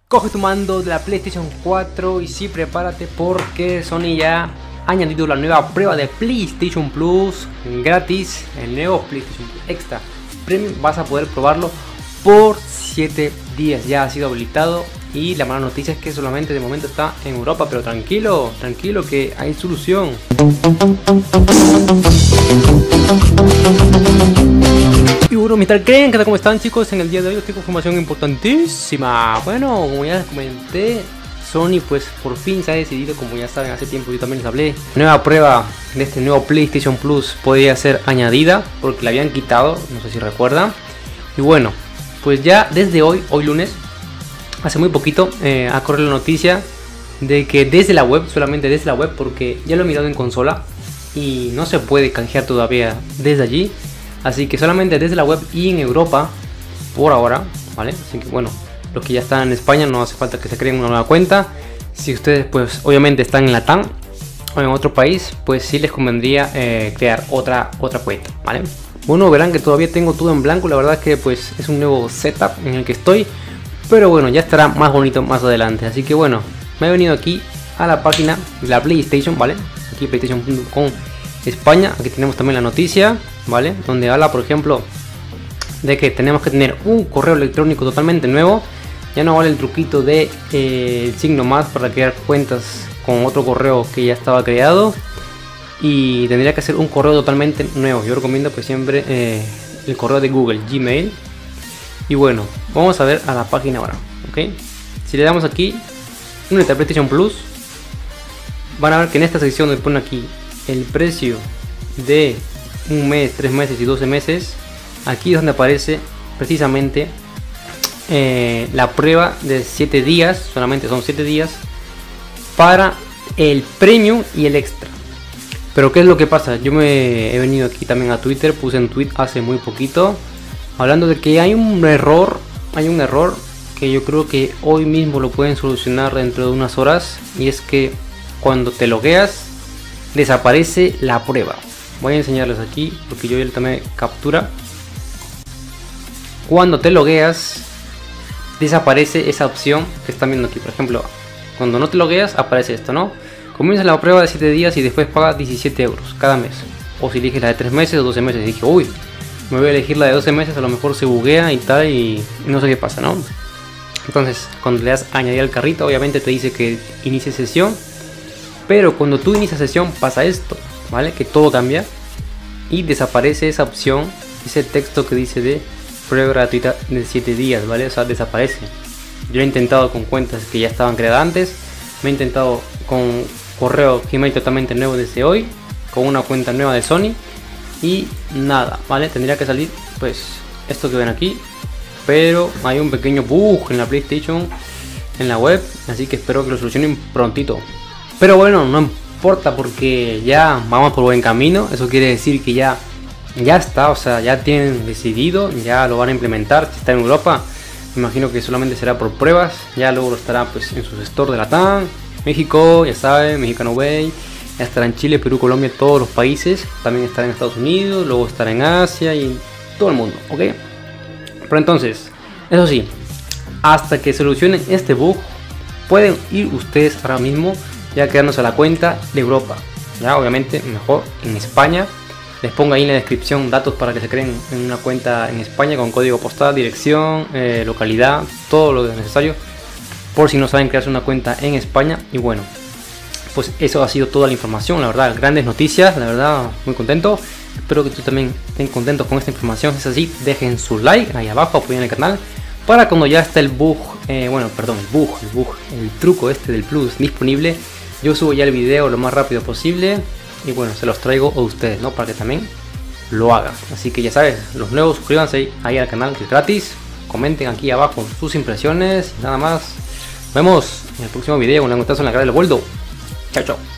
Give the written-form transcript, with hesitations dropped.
Coge tu mando de la PlayStation 4 y sí, prepárate porque Sony ya ha añadido la nueva prueba de PlayStation Plus gratis, el nuevo PlayStation Plus Extra Premium. Vas a poder probarlo por 7 días, ya ha sido habilitado. Y la mala noticia es que solamente de momento está en Europa, pero tranquilo, tranquilo que hay solución. Y bueno, Mr. Creen, ¿cómo están, chicos? En el día de hoy os tengo información importantísima. Bueno, como ya les comenté, Sony pues por fin se ha decidido, como ya saben, hace tiempo yo también les hablé. Nueva prueba de este nuevo PlayStation Plus podría ser añadida porque la habían quitado, no sé si recuerdan. Y bueno, pues ya desde hoy lunes, hace muy poquito, ha corrido la noticia de que desde la web, solamente desde la web, porque ya lo he mirado en consola y no se puede canjear todavía desde allí. Así que solamente desde la web y en Europa por ahora, ¿vale? Así que bueno, los que ya están en España no hace falta que se creen una nueva cuenta. Si ustedes pues obviamente están en Latam o en otro país, pues sí les convendría crear otra cuenta, ¿vale? Bueno, verán que todavía tengo todo en blanco, la verdad es que pues es un nuevo setup en el que estoy. Pero bueno, ya estará más bonito más adelante. Así que bueno, me he venido aquí a la página de la PlayStation, ¿vale? Aquí PlayStation.com España. Aquí tenemos también la noticia, ¿vale? Donde habla, por ejemplo, de que tenemos que tener un correo electrónico totalmente nuevo. Ya no vale el truquito de el signo más para crear cuentas con otro correo que ya estaba creado. Y tendría que ser un correo totalmente nuevo. Yo recomiendo pues siempre el correo de Google, Gmail. Y bueno, vamos a ver a la página ahora, ¿ok? Si le damos aquí, Únete a PlayStation Plus, van a ver que en esta sección donde pone aquí el precio de un mes, 3 meses y 12 meses, aquí es donde aparece precisamente la prueba de 7 días, solamente son 7 días, para el Premium y el Extra. Pero ¿qué es lo que pasa? Yo me he venido aquí también a Twitter, puse un tweet hace muy poquito, hablando de que hay un error que yo creo que hoy mismo lo pueden solucionar dentro de unas horas. Y es que cuando te logueas desaparece la prueba. Voy a enseñarles aquí porque yo ya tomé captura. Cuando te logueas desaparece esa opción que están viendo aquí. Por ejemplo, cuando no te logueas aparece esto, ¿no? Comienza la prueba de 7 días y después paga 17 euros cada mes. O si eliges la de 3 meses o 12 meses. Y dije, uy, me voy a elegir la de 12 meses, a lo mejor se buguea y tal y no sé qué pasa, ¿no? Entonces cuando le das a añadir al carrito, obviamente te dice que inicie sesión, pero cuando tú inicias sesión pasa esto, ¿vale? Que todo cambia y desaparece esa opción, ese texto que dice de prueba gratuita de 7 días, ¿vale? O sea, desaparece. Yo lo he intentado con cuentas que ya estaban creadas antes, me he intentado con correo Gmail totalmente nuevo desde hoy, con una cuenta nueva de Sony. Y nada, ¿vale? Tendría que salir pues esto que ven aquí. Pero hay un pequeño bug en la PlayStation, en la web. Así que espero que lo solucionen prontito. Pero bueno, no importa porque ya vamos por buen camino. Eso quiere decir que ya está, o sea, ya tienen decidido, ya lo van a implementar. Si está en Europa, me imagino que solamente será por pruebas. Ya luego lo estará pues en sus stores de Latam, México, ya saben, Mexicano Way. Ya estará en Chile, Perú, Colombia, todos los países. También estará en Estados Unidos, luego estará en Asia y en todo el mundo, ¿ok? Pero entonces, eso sí, hasta que solucionen este bug, pueden ir ustedes ahora mismo ya quedándose a la cuenta de Europa. Ya, obviamente, mejor en España. Les pongo ahí en la descripción datos para que se creen en una cuenta en España con código postal, dirección, localidad, todo lo necesario. Por si no saben crearse una cuenta en España. Y bueno, pues eso ha sido toda la información, la verdad, grandes noticias, la verdad, muy contento. Espero que tú también estén contentos con esta información. Si es así, dejen su like ahí abajo, apoyen el canal para cuando ya esté el bug, el truco este del Plus disponible, yo subo ya el video lo más rápido posible y bueno, se los traigo a ustedes, ¿no? Para que también lo hagan. Así que ya sabes, los nuevos suscríbanse ahí al canal que es gratis, comenten aquí abajo sus impresiones y nada más. Nos vemos en el próximo video con un gustazo en la cara del boldo. Chao, chao.